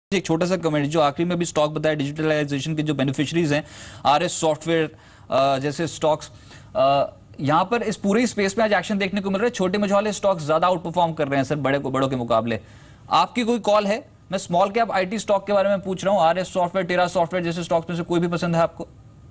एक छोटा सा कमेंट जो आखिरी में भी स्टॉक बताया, डिजिटलाइजेशन के जो बेनिफिशरीज हैं आरएस सॉफ्टवेयर जैसे स्टॉक्स, यहां पर इस पूरे स्पेस में आज एक्शन देखने को मिल रहा है। छोटे मझोले स्टॉक्स ज्यादा आउट परफॉर्म कर रहे हैं सर बड़ों के मुकाबले। आपकी कोई कॉल है? मैं स्मॉल कैप आईटी स्टॉक के बारे में पूछ रहा हूं। आरएस सॉफ्टवेयर, टेरा सॉफ्टवेयर जैसे स्टॉक्स में से कोई भी पसंद है आपको?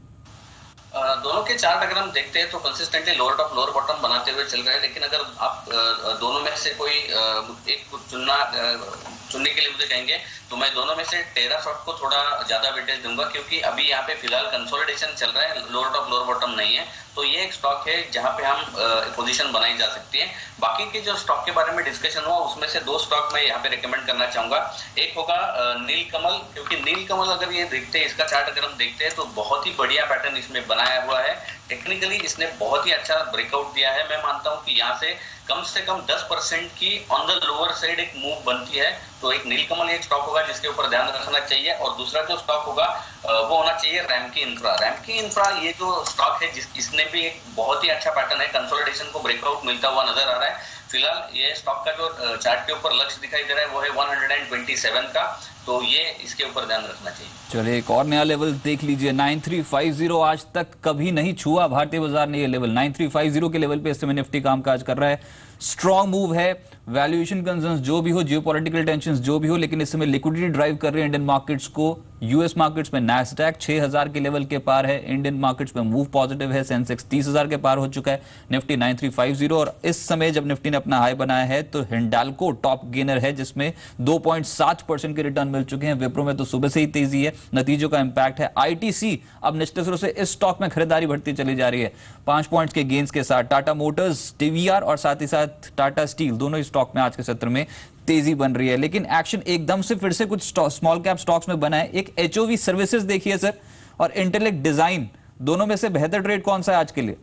दोनों के चार्ट अगर हम देखते हैं तो consistently lower top lower bottom बनाते हुए चल रहे हैं, लेकिन अगर आप दोनों में से कोई एक चुनने के लिए मुझे कहेंगे तो मैं दोनों में से टेरा सॉफ्ट को थोड़ा ज्यादा वेटेज दूंगा, क्योंकि अभी यहाँ पे फिलहाल कंसोलिडेशन चल रहा है, लोअर टॉप लोअर बॉटम नहीं है, तो ये एक स्टॉक है जहां पे हम पोजीशन बनाई जा सकती है। बाकी के जो स्टॉक के बारे में डिस्कशन हुआ उसमें से दो स्टॉक मैं यहाँ पे रिकमेंड करना चाहूंगा। एक होगा नीलकमल, क्योंकि नीलकमल अगर ये देखते हैं, इसका चार्ट अगर हम देखते हैं तो बहुत ही बढ़िया पैटर्न इसमें बनाया हुआ है। टेक्निकली इसने बहुत ही अच्छा ब्रेकआउट दिया है। मैं मानता हूं कि यहाँ से कम 10% की ऑन द लोअर साइड एक मूव बनती है, तो एक नीलकमल एक स्टॉक होगा जिसके ऊपर ध्यान रखना चाहिए। और दूसरा जो स्टॉक होगा वो होना चाहिए रैमकी इंफ्रा। रैमकी इंफ्रा ये जो स्टॉक है इसने भी एक बहुत ही अच्छा पैटर्न है, कंसोलिडेशन को ब्रेकआउट मिलता हुआ नजर आ रहा है। फिलहाल ये स्टॉक का जो चार्ट के ऊपर लक्ष्य दिखाई दे रहा है वो है 127 का, तो ये इसके ऊपर ध्यान रखना चाहिए। चलिए एक और नया लेवल देख लीजिए, 9350 आज तक कभी नहीं छुआ भारतीय बाजार ने ये लेवल। 9350 के लेवल पे इस समय निफ्टी कामकाज कर रहा है। स्ट्रॉन्ग मूव है। वैल्यूएशन कंसर्न्स जो भी हो, जियोपॉलिटिकल टेंशंस जो भी हो, लेकिन इस समय लिक्विडिटी ड्राइव कर रहे हैं इंडियन मार्केट्स को। यूएस मार्केट्स में नैस्डैक 6000 के लेवल के पार है। इंडियन मार्केट्स में मूव पॉजिटिव है। सेंसेक्स 30,000 के पार हो चुका है। निफ्टी 9350, और इस समय जब निफ्टी ने अपना हाई बनाया है तो हिंडाल्को टॉप गेनर है जिसमें 2.7% के रिटर्न मिल चुके हैं। विप्रो में तो सुबह से ही तेजी है, नतीजों का इंपैक्ट है। आईटीसी अब निश्चित रूप से इस स्टॉक में खरीदारी बढ़ती चली जा रही है 5 पॉइंट्स के गेंस के साथ। टाटा मोटर्स, टीवीआर और साथ ही साथ टाटा स्टील, दोनों स्टॉक में आज के सत्र में तेजी बन रही है। लेकिन एक्शन एकदम से फिर से कुछ स्मॉल कैप स्टॉक्स में बना है। एक एचओवी सर्विसेज देखिए सर, और इंटेलेक्ट डिजाइन, दोनों में से बेहतर ट्रेड कौन सा है आज के लिए?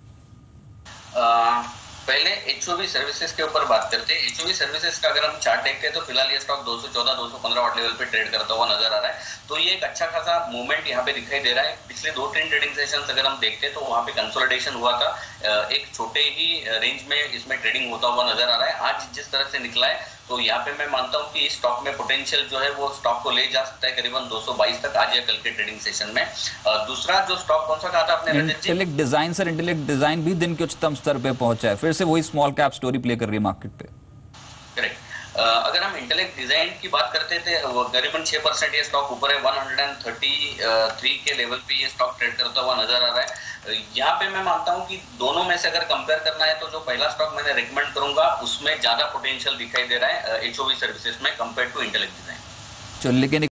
पहले एचओवी सर्विसेज के ऊपर बात करते हैं। एचओवी सर्विसेज का अगर हम चार्ट देखते हैं तो फिलहाल ये स्टॉक 214-215 वाट लेवल पे ट्रेड करता हुआ नजर आ रहा है, तो ये एक अच्छा खासा मूवमेंट यहाँ पे दिखाई दे रहा है। पिछले 2-3 ट्रेडिंग सेशंस अगर हम देखते हैं तो वहां पे कंसोलिडेशन हुआ था, एक छोटे ही रेंज में इसमें ट्रेडिंग होता हुआ नजर आ रहा है। आज जिस तरह से निकला है तो यहाँ पे मैं मानता हूँ कि इस स्टॉक में पोटेंशियल जो है वो स्टॉक को ले जा सकता है करीबन 222 तक आज या कल के ट्रेडिंग सेशन में। दूसरा जो स्टॉक कौन सा कहा था आपने? Intellect design sir, intellect design भी दिन के उच्चतम स्तर पे पहुंचा है, फिर से वही स्मॉल कैप स्टोरी प्ले कर रही है मार्केट पे। करेक्ट। अगर हम इंटेलेक्ट डिजाइन की बात करते थे, करीबन 6% ये स्टॉक ऊपर है। 133 के लेवल पे ये स्टॉक ट्रेड करता हुआ नजर आ रहा है। यहाँ पे मैं मानता हूँ कि दोनों में से अगर कंपेयर करना है तो जो पहला स्टॉक मैंने रिकमेंड करूंगा उसमें ज्यादा पोटेंशियल दिखाई दे रहा है एचओवी सर्विसेज में कंपेयर टू इंटेलेक्ट डिजाइन। चलो, लेकिन